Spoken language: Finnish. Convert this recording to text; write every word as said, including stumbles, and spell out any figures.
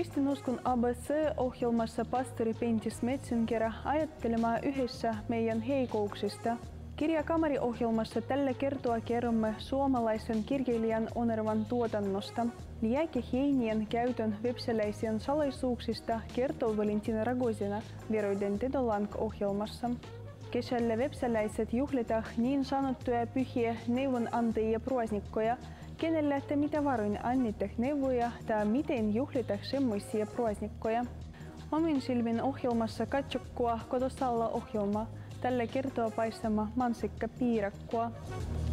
Kristinuskon A B C-ohjelmassa pastori Pentti Metzinger ajattelemme yhdessä meidän heikouksista. Kirjakamariohjelmassa tällä kertaa kerromme suomalaisen kirjailijan Onervan tuotannosta. Lääkeheinien käytön websäläisien salaisuuksista kertoo Valentina Ragozina Veroiden Tedolank-ohjelmassa. Kesällä websäläiset juhlitaan niin sanottuja pyhiä neuvonantajia praasnikkoja, kenelle te mitä varoin annitte neuvoja tai miten juhlitaan semmoisia praasnikkoja. Omin silmin ohjelmassa katsokkoa kotosalla ohjelma. Tällä kertoo paistama mansikka piirakkoa.